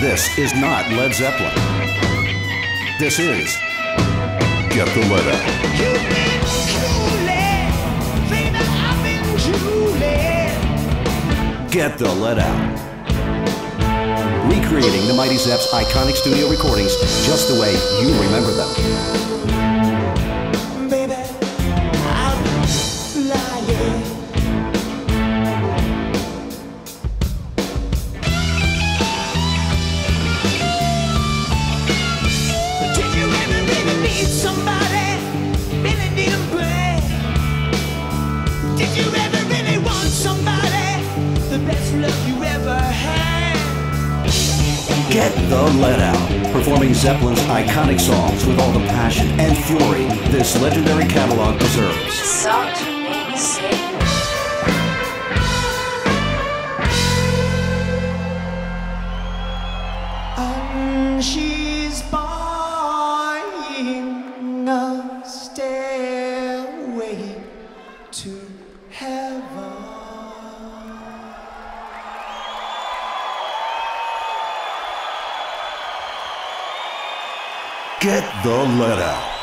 This is not Led Zeppelin. This is Get the Let Out. You've been drooling, baby, I've been drooling. Get the Let Out. Recreating the Mighty Zepp's iconic studio recordings just the way you remember them. Baby, I'm flying. Did you ever really need somebody? Really need them bad? Did you ever really want somebody? The best love you ever had? Get the Let Out. Performing Zeppelin's iconic songs with all the passion and fury this legendary catalog preserves. Such amazing. She's buying a stairway to heaven. Get the Let Out.